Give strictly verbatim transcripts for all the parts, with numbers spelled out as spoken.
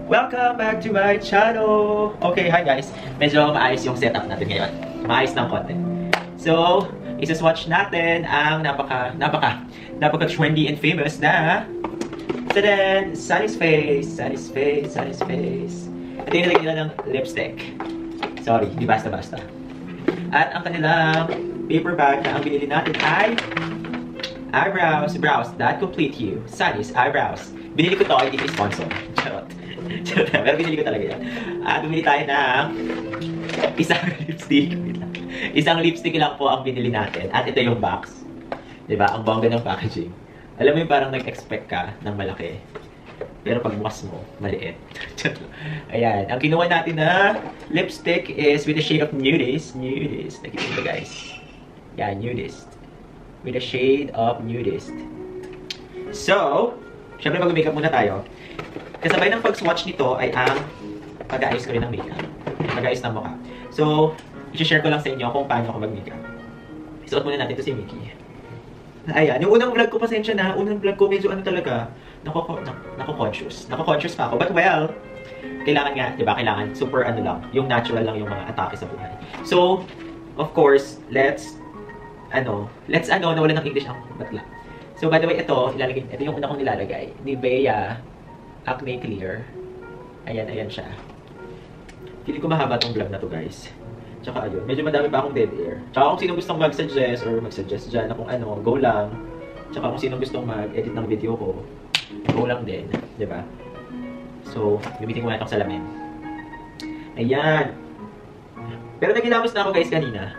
Welcome back to my channel! Okay, hi guys. Medyo maayos yung setup natin ngayon. Maayos ng konti. So, isa-swatch natin ang napaka, napaka, napaka-trendy and famous na tadan! Sunny's Face! Sunny's Face! Sunny's Face! Ito yung nilagyan nila ng lipstick. Sorry, di basta-basta. At ang kanilang paper bag na ang binili natin ay Eyebrows, Brows That Complete You. Sunny's Eyebrows. Binili ko to, hindi ko sponsor. Charot. Charot. Pero binili ko talaga yan. At bumili tayo ng isang lipstick. Isang lipstick lang po ang binili natin. At ito yung box. Diba? Ang bongga ng packaging. Alam mo yung parang nag-expect ka ng malaki. Pero pagbukas mo, maliit. Ayan. Ang kinuha natin na lipstick is with a shade of nudist. Nudist. Nakikita nyo guys. Yan, nudist. With a shade of nudist. So, syempre mag-makeup muna tayo. Kasabay ng pag-swatch nito ay ang pag-aayos ko rin ng makeup. Pag-aayos ng mukha. So, i-share ko lang sa inyo kung paano ako mag-makeup. Isuot muna natin ito si Mickey. Ayan, yung unang vlog ko, pasensya na. Unang vlog ko, medyo ano talaga, nako-conscious. Nako-conscious pa ako. But well, kailangan nga, di ba? Kailangan super ano lang. Yung natural lang yung mga atake sa buhay. So, of course, let's, ano, let's ano, nawala ng English ang batla. So, by the way, ito, ilalagay, ito yung una kong nilalagay. Nivea Acne Clear. Ayan, ayan siya. Feeling ko mahaba tong vlog na to, guys. Tsaka ayun, medyo madami pa akong dead air. Tsaka kung sino gustong mag-suggest or mag-suggest dyan na kung ano, go lang. Tsaka kung sino gustong mag-edit ng video ko, go lang din. Diba? So, gamitin ko na itong salamin. Ayan. Pero nagilamos na ako, guys, kanina.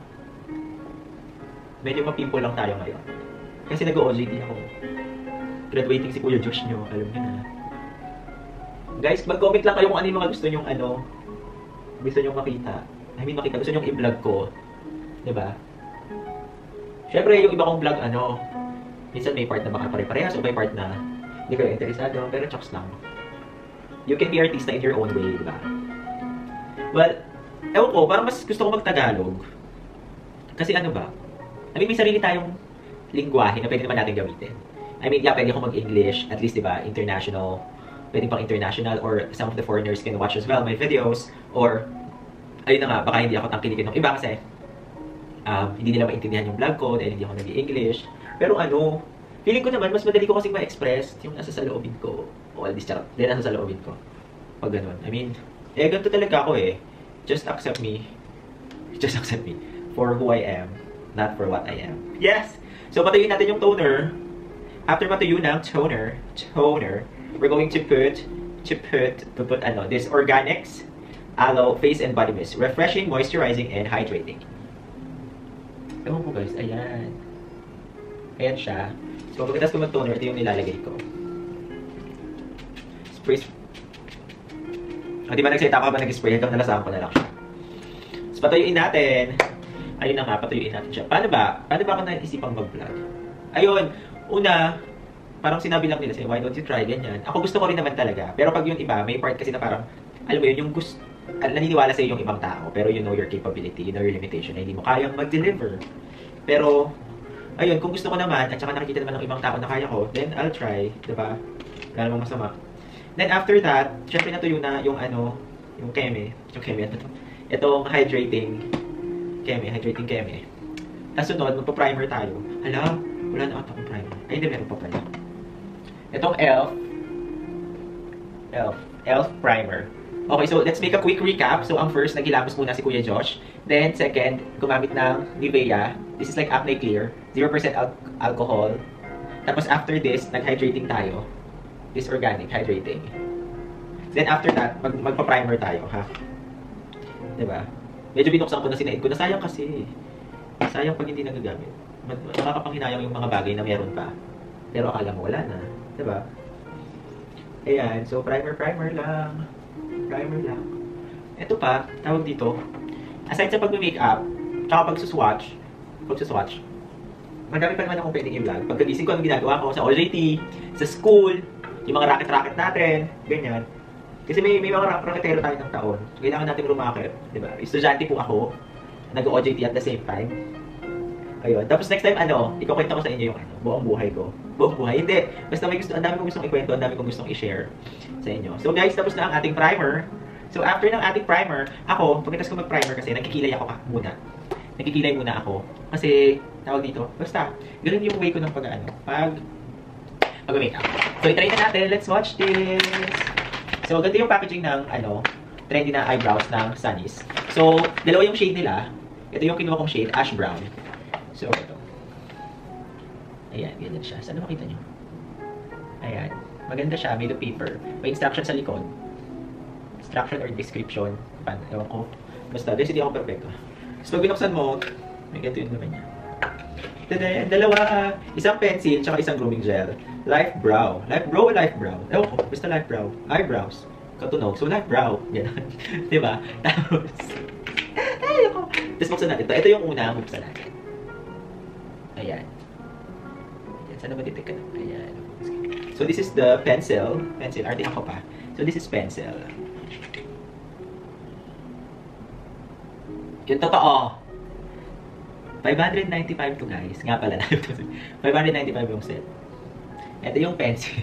Medyo mapimple lang tayo ngayon. Kasi nag-O J T ako. Graduating si Kuya Josh nyo. Alam nyo na. Guys, mag-comment lang kayo kung ano yung mga gusto nyong ano. Gusto nyong makita. I mean, makita. Gusto nyong i-vlog ko. Diba? Siyempre, yung iba kong vlog, ano, minsan may part na baka pare-parehas o may part na hindi kayo interesado. Pero chocks lang. You can be artista in your own way, diba? Well, ewan ko, parang mas gusto ko mag-Tagalog. Kasi ano ba? I mean, may sarili tayong lingwahe na pwede naman natin gamitin. I mean, yeah, pwede ako mag-English, at least, diba, international, pwede pang international, or some of the foreigners can watch as well my videos, or, ayun na nga, baka hindi ako tangkilikin ng iba kasi, um, hindi nila maintindihan yung vlog ko, dahil hindi ako nag-i-English. Pero ano, feeling ko naman, mas madali ko kasing ma-express yung nasa saloobin ko. O, at least, charot, din nasa saloobin ko. Pag ganun. I mean, eh, ganito talaga ako eh. Just accept me. Just accept me for who I am, not for what I am. Yes! So, patayuin natin yung toner. After matuyo ng toner, toner, we're going to put, to put, to put, ano, this Organics Aloe Face and Body Mist. Refreshing, moisturizing, and hydrating. Ewan po guys, ayan. Ayan siya. So, pagkatas ko mag-toner, ito yung nilalagay ko. Spray. O, di ba nagsalita ka ba nag-spray? Hanggang nalasahan ko na lang siya. So, patayuin natin. Ayun na nga, patayuin natin siya. Paano ba? Paano ba ako naisipang mag-vlog? Ayun, una, parang sinabi lang nila sa'yo, why don't you try ganyan? Ako gusto ko rin naman talaga. Pero pag yung iba, may part kasi na parang, alam mo yun, yung gusto, naniniwala sa'yo yung ibang tao, pero you know your capability, you know your limitation, na hindi mo kayang mag-deliver. Pero, ayun, kung gusto ko naman, at saka nakikita naman ng ibang tao na kaya ko, then I'll try, diba? Wala namang masama. Then after that, syempre natuyo na yung ano, yung keme, yung keme, ano to? Itong hydrating, keme, hydrating keme. Tapos sunod, magpa-primer tayo. Hala, wala na ata akong primer. Ay, hindi, meron pa pala. Itong e l f. e l f. e l f primer. Okay, so let's make a quick recap. So, ang first, naghilamos muna si Kuya Josh. Then, second, gumamit ng Nivea. This is like Acne Clear. zero percent al alcohol. Tapos, after this, nag-hydrating tayo. This organic hydrating. Then, after that, mag magpa-primer tayo, ha? Diba? Medyo binuksan ko na sinaid ko. Nasayang kasi. Sayang pag hindi nagagamit. Nakakapanghinayang yung mga bagay na meron pa. Pero akala mo wala na. Diba? Ayan. So, primer, primer lang. Primer lang. Ito pa, tawag dito. Aside sa pag-makeup, tsaka pag-swatch, pag-swatch, madami pa naman akong pwedeng i-vlog. Pagkagising ko, ang ginagawa ko sa O J T, sa school, yung mga racket-racket natin, ganyan. Kasi may, may mga raketero tayo ng taon. Kailangan natin rumakit. Diba? Estudyante po ako. Nag-O J T at the same time. Ayun. Tapos next time, ano, ikukwento ko sa inyo yung ano, buong buhay ko. Buong buhay. Hindi. Basta may gusto, ang dami kong gustong ikwento, ang dami kong gustong i-share sa inyo. So guys, tapos na ang ating primer. So after ng ating primer, ako, pagkatapos ko mag-primer kasi, nagkikilay ako ka muna. Nagkikilay muna ako. Kasi, tawag dito, basta, ganun yung way ko ng pag-ano, pag, pag-makeup. So, itry na natin. Let's watch this. So, ganito yung packaging ng, ano, trendy na eyebrows ng Sunnies. So, dalawa yung shade nila. Ito yung kinuha kong shade, ash brown. So, ito. Ayan, ganyan siya. Saan makita nyo? Ayan. Maganda siya, made of paper. May instruction sa likod. Instruction or description. Paano? Ewan ko. Basta, guys, hindi ako perfecto. So, pag binuksan mo, may ganito yung naman niya. Tada, dalawa, isang pencil, tsaka isang grooming gel. Life Brow. Life Brow o Life Brow? Ewan ko, basta Life Brow. Eyebrows. Katunog. So, Life Brow. Yan. Diba? Tapos, ay, ako. Tapos, buksan natin ito. Ito yung una, buksan natin. Ayan. Ayan. Sana matitake ka na? Ayan. So, this is the pencil. Pencil. Arte ako pa. So, this is pencil. Yung totoo. five hundred ninety-five to guys. Nga pala na. five hundred ninety-five yung set. Ito yung pencil.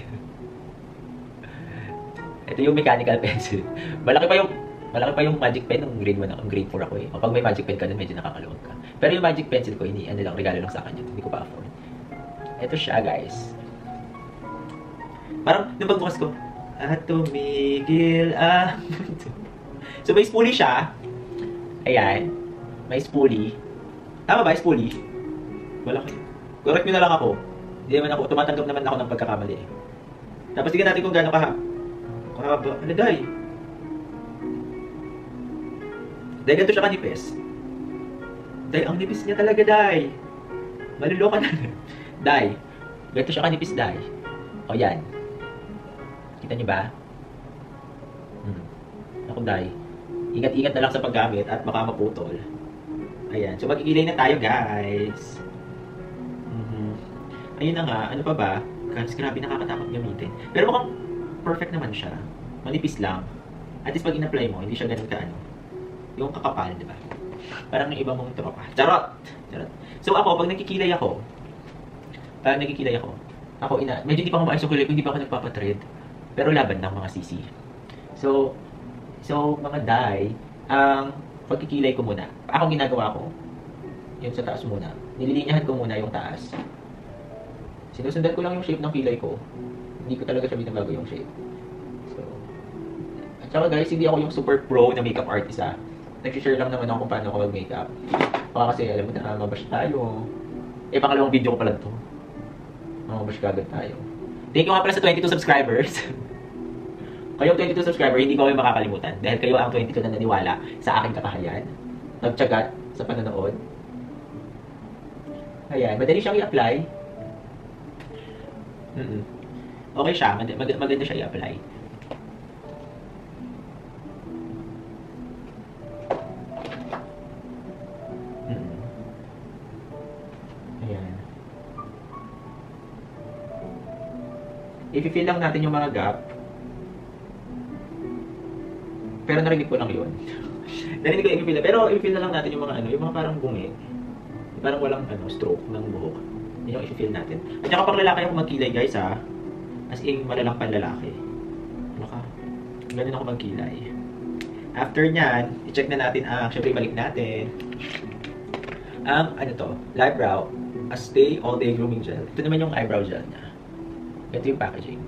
Ito yung mechanical pencil. Malaki pa yung malaki pa yung magic pen ng grade one, ng grade four ako eh. O pag may magic pen ka nun, medyo nakakaluwag ka. Pero yung magic pencil ko, hindi, ano lang, regalo lang sa akin yun. Hindi ko pa afford. Ito siya guys. Parang, nung pagbukas ko, at tumigil ah. So may spoolie siya. Ayan. May spoolie. Tama ba? Spoolie? Wala kayo. Correct nyo na lang ako. Hindi naman ako. Tumatanggap naman ako ng pagkakamali. Tapos tignan natin kung gano'ng kahaba. Kahaba. Ano, day? Day, ganito siya kanipis. Day, ang nipis niya talaga, day. Maluloka na. Day. Ganito siya kanipis, day. O, yan. Kita niyo ba? Hmm. Ako, day. Ingat-ingat na lang sa paggamit at baka maputol. Ayan. So, magkikilay na tayo, guys. Mm-hmm. Ayun na nga. Ano pa ba? Guys, grabe nakakatakot gamitin. Pero mukhang perfect naman siya. Manipis lang. At least pag in-apply mo, hindi siya ganun ka ano. Yung kakapal, di ba? Parang yung iba mong tropa. Charot! Charot. So, ako, pag nagkikilay ako, pag nagkikilay ako, ako, ina, medyo hindi pa ako maayos yung kulay ko, hindi pa ako nagpapatread. Pero laban ng mga sisi. So, So, mga day, ang pagkikilay ko muna. Akong ginagawa ko, yung sa taas muna. Nililinyahan ko muna yung taas. Sinusundan ko lang yung shape ng kilay ko. Hindi ko talaga siya binabago yung shape. So, at saka guys, hindi ako yung super pro na makeup artist ah. Nag-share lang naman ako kung paano ako mag-makeup. Baka kasi alam mo na, mabash tayo. Eh, pangalawang video ko pala ito. Mabash kagad tayo. Thank you nga pala sa twenty-two subscribers. Kayong twenty-two subscriber, hindi ko kayo makakalimutan. Dahil kayo ang twenty-two na naniwala sa aking kakayahan. Nagtyaga sa panonood. Ayan, madali siyang i-apply. Mm-mm. Okay siya, mag mag maganda siya i-apply. Mm-mm. Ayan. I-fill lang natin yung mga gap. Pero narinig ko lang yun. Narinig ko yung i-fill na. Pero i-fill na lang natin yung mga ano, yung mga parang bungi. Parang walang ano, stroke ng buhok. Yun yung i-fill natin. At saka pang lalaki ako magkilay guys ha. As in, malalang panlalaki. Ano ka? Ganun ako magkilay. After nyan, i-check na natin ang, syempre balik natin. Ang ano to, Life Brow, a Stay All Day Grooming Gel. Ito naman yung eyebrow gel niya. Ito yung packaging.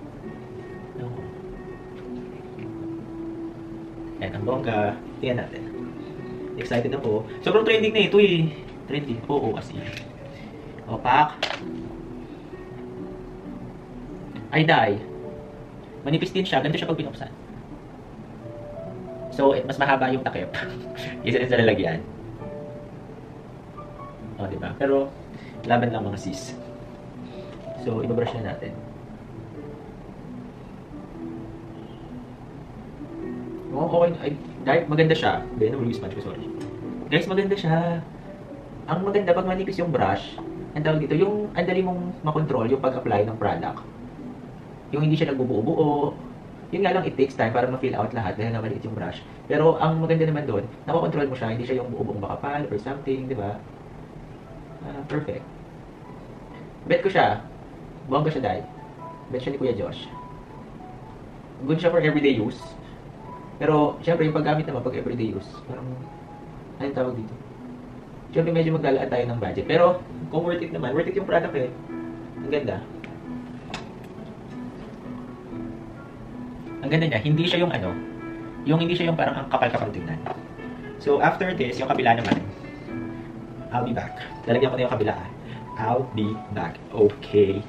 Ayan, ang bongga. Tingnan natin. Excited ako. Sobrang trending na ito eh. Trending. Oo, kasi. Opak. Ay, die. Manipis din siya. Ganito siya pag binuksan. So, it, mas mahaba yung takip. Isa din sa lalagyan. O, diba? Pero, laban lang mga sis. So, ibabrush na natin. Oh, okay. Ay, guys, maganda siya. Hindi, nahulog yung sponge ko, sorry. Guys, maganda siya. Ang maganda, pag manipis yung brush, ang tawag dito, yung ang dali mong makontrol yung pag-apply ng product. Yung hindi siya nagbubuo-buo. Yun nga lang, it takes time para ma-fill out lahat dahil na maliit yung brush. Pero ang maganda naman doon, nakokontrol mo siya, hindi siya yung buo-buong makapal or something, di ba? Ah, perfect. Bet ko siya. Bongga siya dahil. Bet siya ni Kuya Josh. Good siya for everyday use. Pero, syempre, yung paggamit naman pag everyday use, parang, anong tawag dito? Syempre, medyo maglalaan tayo ng budget. Pero, kung worth it naman, worth it yung product eh. Ang ganda. Ang ganda niya, hindi siya yung ano, yung hindi siya yung parang ang kapal-kapal tingnan. So, after this, yung kabila naman, I'll be back. Lalagyan ko na yung kabila. I'll be back. Okay.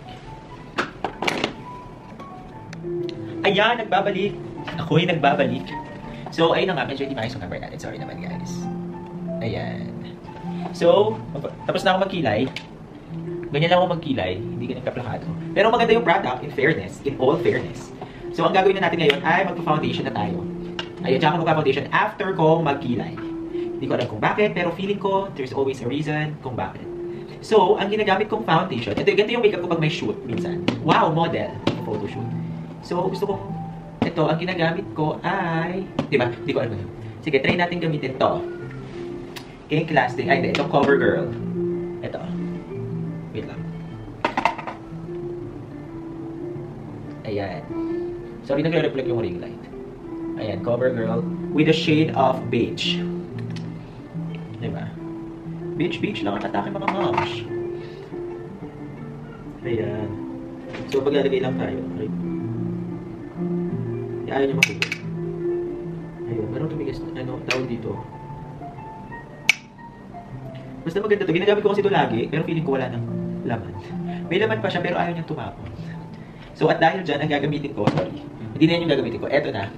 Ayan, nagbabalik. Ako'y nagbabalik. So, ayun na nga, medyo hindi maayos yung camera natin. Sorry naman, guys. Ayan. So, tapos na ako magkilay. Ganyan lang ako magkilay. Hindi ka nagkaplakado. Pero maganda yung product, in fairness. In all fairness. So, ang gagawin na natin ngayon ay magpa-foundation na tayo. Ayun, tsaka magpa-foundation after kong magkilay. Hindi ko alam kung bakit, pero feeling ko, there's always a reason kung bakit. So, ang ginagamit kong foundation, ito, ganito yung makeup ko pag may shoot, minsan. Wow, model. Photo shoot. So, gusto kong, ito, ang ginagamit ko ay, di ba? Hindi ko alam yun. Sige, try natin gamitin to. King Plastic. Ay, hindi. Itong CoverGirl. Ito. Wait lang. Ayan. Sorry, nagre-reflect yung ring light. Ayan, CoverGirl with a shade of beige. Diba? Beige, beige lang ang atake mga moms. Ayan. So, paglalagay lang tayo. Okay. Ayaw niya makikita. Ayun, meron tumigas na, ano, tawag dito. Basta maganda to. Ginagamit ko kasi ito lagi, pero feeling ko wala ng laman. May laman pa siya, pero ayaw niyang tumapon. So, at dahil dyan, ang gagamitin ko, sorry, hindi na yun yung gagamitin ko. Eto na.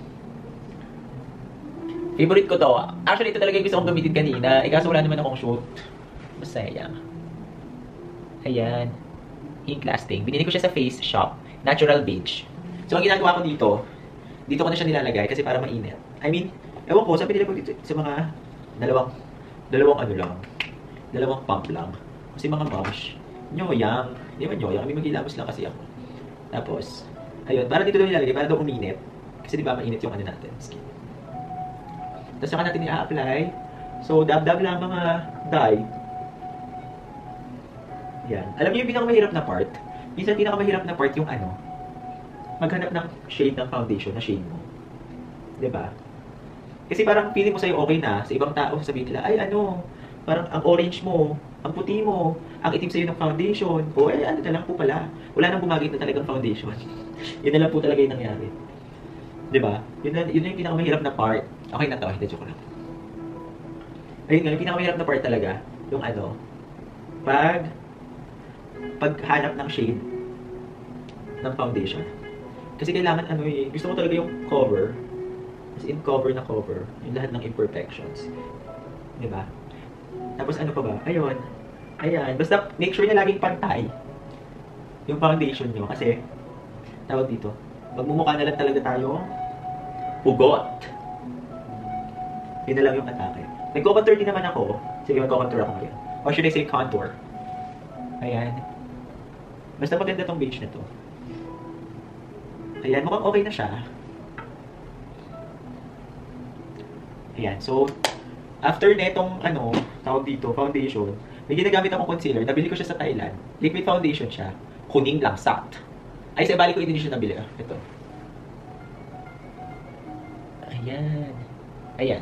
Favorite ko to. Actually, ito talaga yung gusto kong gamitin kanina. Eh, kaso wala naman akong shoot. Masaya. Ayan. Ink lasting. Binili ko siya sa Face Shop. Natural beige. So, ang ginagawa ko dito, dito ko na siya nilalagay kasi para mainit. I mean, ewan ko, sabi nila ko dito sa mga dalawang, dalawang ano lang, dalawang pump lang. Kasi mga moms, nyoyang, hindi man nyoyang, kami maghilamos lang kasi ako. Tapos, ayun, para dito daw nilalagay, para daw uminit. Kasi di ba mainit yung ano natin, skin. Tapos saka natin i-apply. So, dab-dab lang mga dye. Yan. Alam niyo yung pinakamahirap na part? Minsan pinakamahirap na part yung ano, maghanap ng shade ng foundation na shade mo. Diba? Kasi parang feeling mo sa'yo okay na, sa ibang tao sasabihin nila, ay ano, parang ang orange mo, ang puti mo, ang itim sa'yo ng foundation. O eh, ano na lang po pala. Wala nang bumagit na talagang foundation. Yun na lang po talaga yung nangyari. Diba? Yun na, yun na yung pinakamahirap na part. Okay na to, hindi joke lang. Ayun nga, yung pinakamahirap na part talaga, yung ano, pag, paghanap ng shade ng foundation. Kasi kailangan ano eh, gusto mo talaga yung cover, as in cover na cover, yung lahat ng imperfections. Diba? Tapos ano pa ba? Ayun. Ayan. Basta make sure na laging pantay yung foundation nyo. Kasi, tawag dito, magmumukha na lang talaga tayo pugot. Yun na lang yung atake. Nagko-contour din naman ako. Sige, magko-contour ako ngayon. Or should I say contour? Ayan. Basta maganda tong beige na to. Ayan, mukhang okay na siya. Ayan, so, after netong, ano, tawag dito, foundation, may ginagamit akong concealer. Nabili ko siya sa Thailand. Liquid foundation siya. Kuning langsat. Ay, sa bali ko hindi siya nabili. Ito. Ayan. Ayan.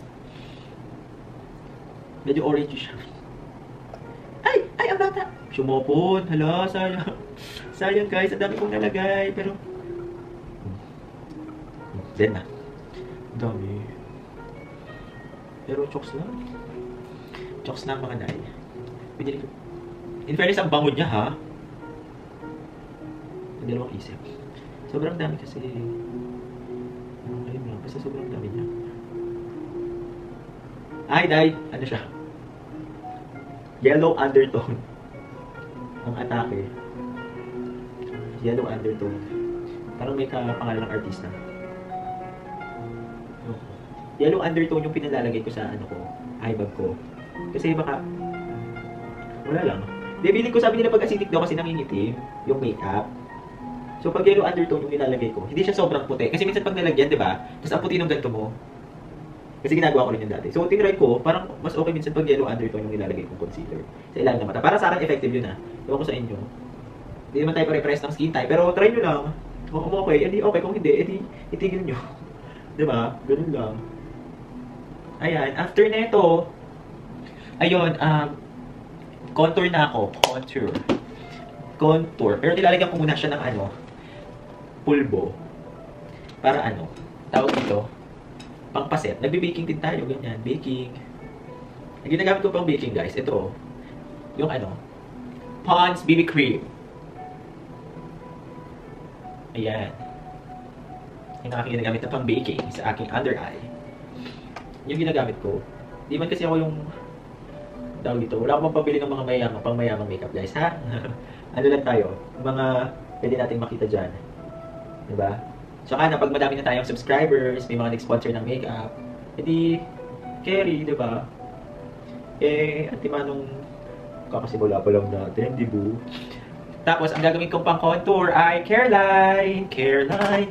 Medyo orange siya. Ay! Ay, ang bata! Sumopon. Hala, sayang. Sayang guys, ang dami kong nalagay. Pero, then na. Dami. Pero chokes lang. Chokes lang mga dahil. Pinili ko. In fairness, ang bango niya ha. Hindi naman isip. Sobrang dami kasi. Ayun lang. Basta sobrang dami niya. Ay, dahil. Ano siya? Yellow undertone. Ang atake. Yellow undertone. Parang may kapangalan ng artista. Yellow undertone yung pinalalagay ko sa ano ko, eye bag ko. Kasi baka, wala lang. Bibili ko, sabi nila pag acidic daw kasi nangingitim yung makeup. So pag yellow undertone yung nilalagay ko, hindi siya sobrang puti. Kasi minsan pag nalagyan, di ba? Tapos ang puti ng ganito mo. Kasi ginagawa ko rin yun dati. So, tinry ko, parang mas okay minsan pag yellow undertone yung nilalagay kong concealer. Sa ilalim ng mata. Para sa akin, effective yun ha. Ewan ko sa inyo. Hindi naman tayo pare-press ng skin type. Pero try nyo lang. Kung okay, edi okay. Kung hindi, edi itigil nyo. Diba? Ganun lang. Ayan. After na ito, ayun, um, contour na ako. Contour. Contour. Pero nilalagyan ko muna siya ng ano, pulbo. Para ano, tawag dito, pangpaset. Nagbe-baking din tayo, ganyan. Baking. Ang ginagamit ko pang baking, guys, ito, yung ano, Pond's B B Cream. Ayan. Yung aking ginagamit na pang baking sa aking under eye. Yung ginagamit ko. Di man kasi ako yung, tawag dito, wala akong pambili ng mga mayamang, pang mayamang makeup, guys, ha? Ano lang tayo, mga pwede natin makita dyan. Diba? Tsaka na pag madami na tayong subscribers, may mga nag-sponsor ng makeup, edi carry, diba? Eh, at manong kakasimula pa lang natin, di ba? Tapos, ang gagawin kong pang contour ay Careline! Careline!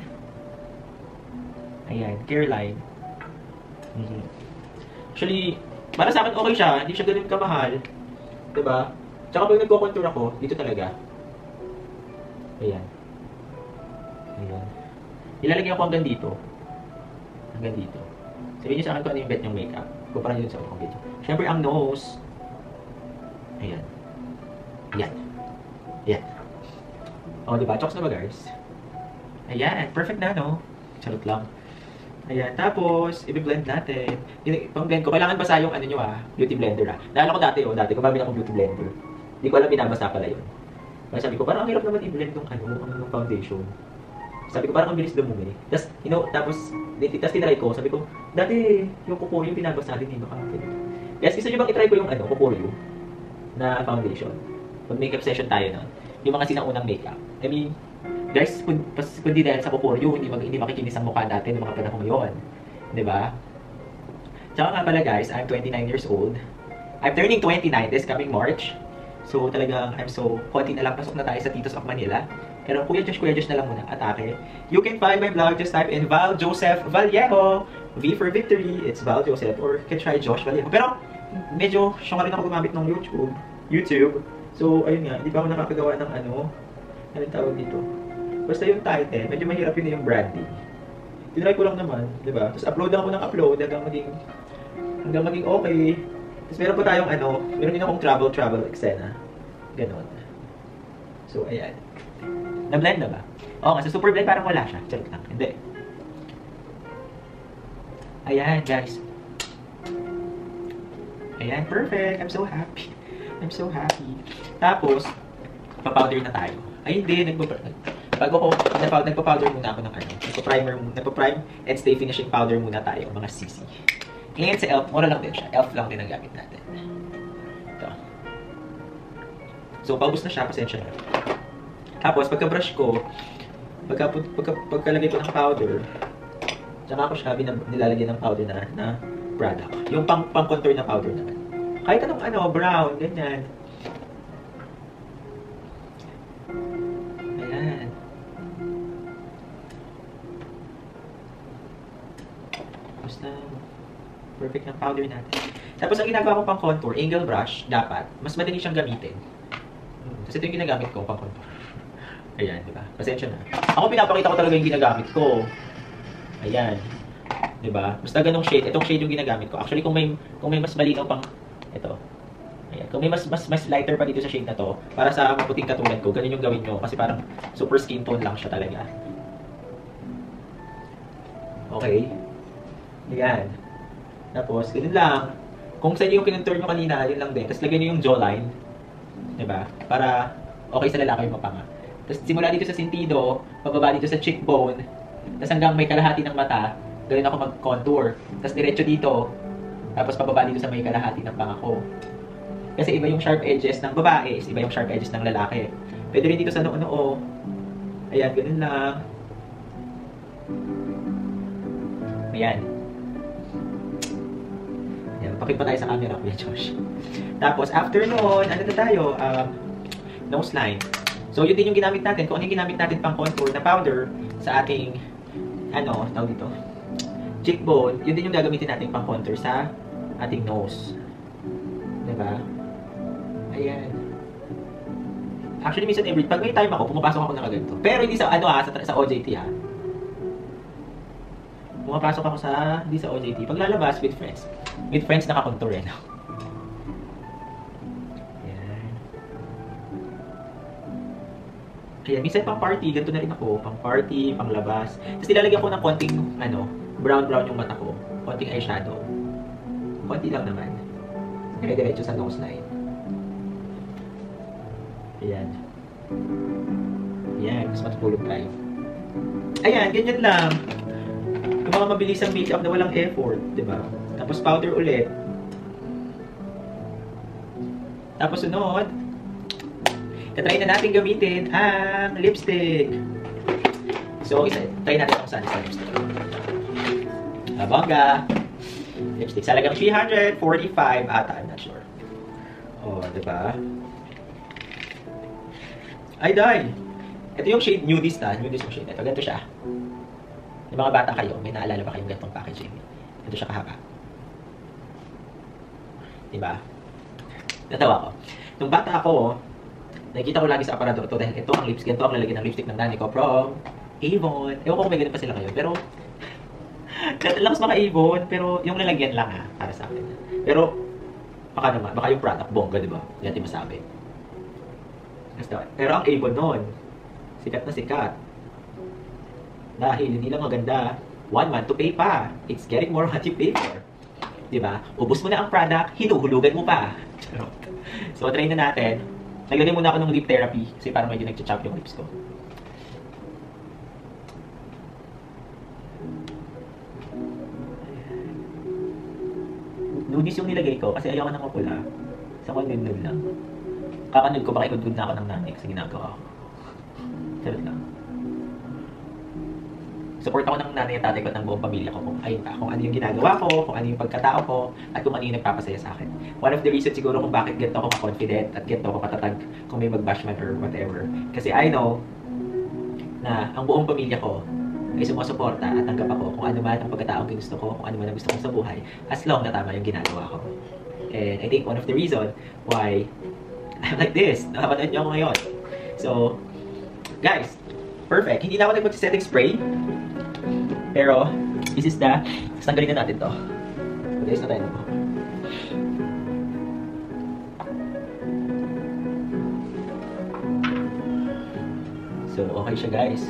Ayan, Careline. Mm-hmm. Actually, para sa akin okay siya, hindi siya ganun kamahal. Diba? Tsaka pag nagko-contour ako, dito talaga. Ayan. Ayan. Ilalagyan ko hanggang dito. Hanggang dito. Sabihin niyo sa akin kung ano yung bet niyong makeup. Kumpara niyo sa akong video. Siyempre, ang nose. Ayan. Ayan. Ayan. O, diba? Chokes na ba, guys? Ayan. Perfect na, no? Charot lang. Ayan. Tapos, i-blend natin. Pang-blend ko. Kailangan basa yung ano nyo, ah. Beauty blender, ah. Naalala ko dati, oh. Dati, gumamit akong beauty blender. Hindi ko alam, binabasa pala yun. Kaya sabi ko, parang ang hirap naman i-blend ng ano, ng foundation. Sabi ko, parang ang bilis dumumi. Tapos, you know, tapos, tapos tinry ko, sabi ko, dati, yung Kukuryu yung pinabasa din, eh, baka ganito. Guys, gusto nyo bang itry ko yung ano, Kukuryu na foundation? Pag makeup session tayo na, yung mga sinaunang makeup. I mean, guys, kung, kung di dahil sa Kukuryu, hindi, mag, hindi makikinis ang mukha natin ng mga panahon yun. Diba? Tsaka nga pala guys, I'm twenty-nine years old. I'm turning twenty-nine this coming March. So talagang, I'm so, konti na lang, pasok na tayo sa Titos of Manila. Pero Kuya Josh, Kuya Josh na lang muna, atake. You can find my vlog, just type in Val Joseph Vallejo. V for victory, it's Val Joseph. Or you can try Josh Vallejo. Pero, medyo, siya rin ako gumamit ng YouTube. YouTube. So, ayun nga, hindi pa ako nakakagawa ng ano, anong tawag dito. Basta yung title, medyo mahirap yun yung branding. Tinry ko lang naman, di ba? Tapos upload lang ako ng upload hanggang maging, hanggang maging okay. Tapos meron pa tayong ano, meron din akong travel, travel eksena. Ganon. So, ayan. Na-blend na ba? Oo, kasi super blend parang wala siya. Charot lang. Hindi. Ayan, guys. Ayan, perfect. I'm so happy. I'm so happy. Tapos, pa-powder na tayo. Ay, hindi. Bago ko, nagpa-powder muna ako ng ano. Nagpa-primer muna. Nagpa-prime and stay finishing powder muna tayo. Mga C C. And sa e l f, mura lang din siya. e l f lang din ang gamit natin. Ito. So, paubos na siya. Pasensya na. Tapos, pagka-brush ko, pagka, pagka, pagkalagay ko ng powder, tsaka ako siya nilalagyan ng powder na, na product. Yung pang, pang-contour na powder naman. Kahit anong ano, brown, ganyan. Ayan. Basta, perfect ng powder natin. Tapos, ang ginagawa ko pang contour, angle brush, dapat, mas madali siyang gamitin. Kasi ito yung ginagamit ko pang contour. Ayan, di ba? Pasensya na. Ako pinapakita ko talaga yung ginagamit ko. Ayan. Di ba? Basta ganong shade. Itong shade yung ginagamit ko. Actually, kung may kung may mas malinaw pang ito. Ayan. Kung may mas mas mas lighter pa dito sa shade na to, para sa maputing katulad ko, ganun yung gawin nyo. Kasi parang super skin tone lang siya talaga. Okay. Ayan. Tapos, ganun lang. Kung sa inyo yung kinontour nyo kanina, yun lang din. Tapos lagyan nyo yung jawline. Di ba? Para okay sa lalaki yung mapanga. Tapos simula dito sa sentido, pababa dito sa cheekbone, tapos hanggang may kalahati ng mata, gawin ako mag-contour. Tapos diretso dito, tapos pababa dito sa may kalahati ng pangako. Kasi iba yung sharp edges ng babae, iba yung sharp edges ng lalaki. Pwede rin dito sa noo-noo. Ayan, ganun lang. Ayan. Ayan, pakit pa tayo sa camera, Kuya Josh. Tapos after noon, ano na tayo? Um, nose line. So, yun din yung ginamit natin. Kung ano yung ginamit natin pang contour na powder sa ating, ano, tawag dito, cheekbone, yun din yung gagamitin natin pang contour sa ating nose. Diba? Ayan. Actually, minsan every, pag may time ako, pumapasok ako ng ganito. Pero hindi sa, ano ah, sa, sa O J T ah. Pumapasok ako sa, hindi sa O J T. Pag lalabas, with friends. With friends, naka-contour eh. Ayan. Kaya, minsan pang party, ganito na rin ako. Pang party, pang labas. Tapos nilalagyan ko ng konting, ano, brown-brown yung mata ko. Konting eyeshadow. Konti lang naman. Dire-diretso sa nose line. Ayan. Ayan, mas matulog tayo. Ayan, ganyan lang. Yung mga mabilisang makeup na walang effort, di ba? Tapos powder ulit. Tapos sunod, tatry na natin gamitin ang lipstick. So, isa, try natin kung saan sa lipstick. Abangga. Lipstick. Salagang three hundred forty-five ata, I'm not sure. Oh, diba? Ay, dahil. Ito yung shade nudist ha. Nudist yung shade. Ito, ganito siya. Yung mga bata kayo, may naalala ba kayong ganitong packaging? Ito siya kahaba. Diba? Natawa ko. Nung bata ako, nakikita ko lagi sa aparador to dahil ito ang lipstick. Ito ang lalagyan ng lipstick ng nanay ko from Avon. Ewan ko kung may ganun pa sila ngayon. Pero, lakas mga Avon, pero yung lalagyan lang ha, para sa akin. Pero, baka naman, baka yung product, bongga, di ba? Hindi natin masabi. Pero ang Avon noon, sikat na sikat. Dahil hindi lang maganda, one month to pay pa. It's getting more what you pay for. Di ba? Ubus mo na ang product, hinuhulugan mo pa. So, try na natin. Naglagay muna ako ng lip therapy kasi parang medyo nag-chop yung lips ko. Nudis yung nilagay ko kasi ayaw ko ng mapula. Sa ko nudnud lang. Kakanud ko baka ikudud na ako ng nanay kasi ginagawa ko. Charot lang. Support ako ng nanay at tatay ko ng buong pamilya ko kung, ayun pa, kung ano yung ginagawa ko, kung ano yung pagkatao ko, at kung ano yung nagpapasaya sa akin. One of the reasons siguro kung bakit ganito ako confident at ganito ako katatag kung may mag-bash man or whatever. Kasi I know na ang buong pamilya ko ay sumusuporta at tanggap ako kung ano man ang pagkataong ginusto ko, kung ano man ang gusto ko sa buhay, as long na tama yung ginagawa ko. And I think one of the reason why I'm like this, nakapanood niyo ako ngayon. So, guys, perfect. Hindi na ako nag-setting spray. Pero, this is the, tanggalin na natin to. Guys, na tayo na po. So, okay siya guys.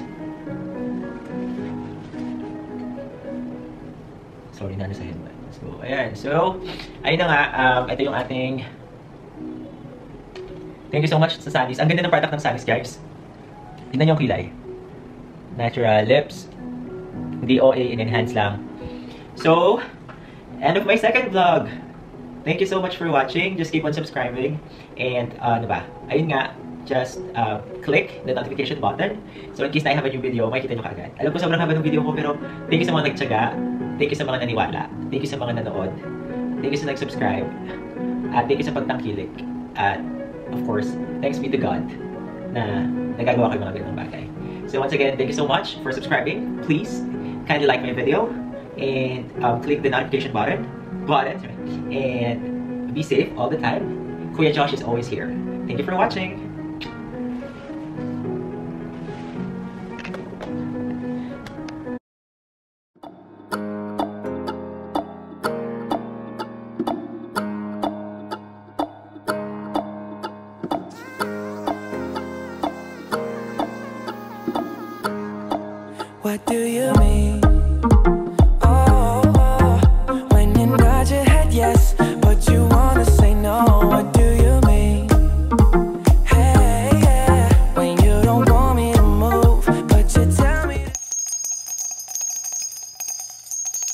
Sorry na, nasa headband. So, ayan. So, ayun na nga. Um, ito yung ating... Thank you so much sa Sunny's. Ang ganda ng product ng Sunny's, guys. Tignan niyo yung kilay. Natural lips. Hindi O A, in-enhance lang. So, end of my second vlog. Thank you so much for watching. Just keep on subscribing. And, uh, ano ba? Ayun nga. Just uh, click the notification button. So, in case na I have a new video, makikita nyo kaagad. Alam ko sobrang haba ng video ko, pero thank you sa mga nagtyaga. Thank you sa mga naniwala. Thank you sa mga nanood. Thank you sa nag-subscribe. At thank you sa pagtangkilik. At, of course, thanks be to God na nagagawa ko yung mga ganung bagay. So, once again, thank you so much for subscribing. Please, kindly like my video and um, click the notification button. Button. And be safe all the time. Kuya Josh is always here. Thank you for watching. What do you mean? Oh, oh, when you nod your head yes.